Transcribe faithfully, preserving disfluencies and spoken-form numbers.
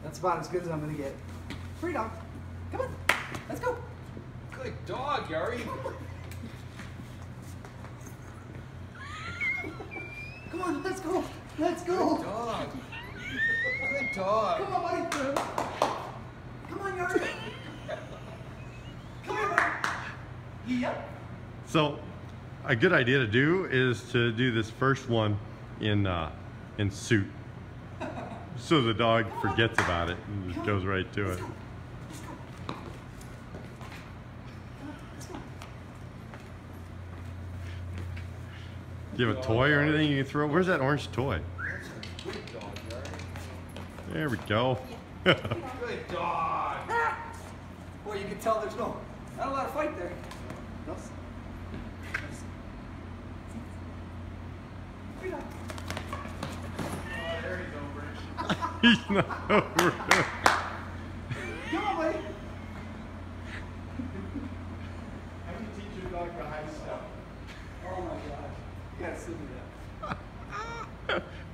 That's about as good as I'm gonna get. Free dog. Come on. Let's go. Good dog, Jary. Come on, let's go. Let's go. Good dog. Good dog. Come on, buddy. Come on, Jary. Come here, buddy. Yep. So, a good idea to do is to do this first one in uh, in suit, so the dog forgets about it and just goes right to it. Do you have a toy or anything you can throw? Where's that orange toy? There we go. Good dog. Boy, you can tell there's no, not a lot of fight there. No. Free dog. Oh, there he's over it. He's not over it. Come on, buddy. How do you teach your dog to hide stuff? Oh my gosh. You gotta sit me that.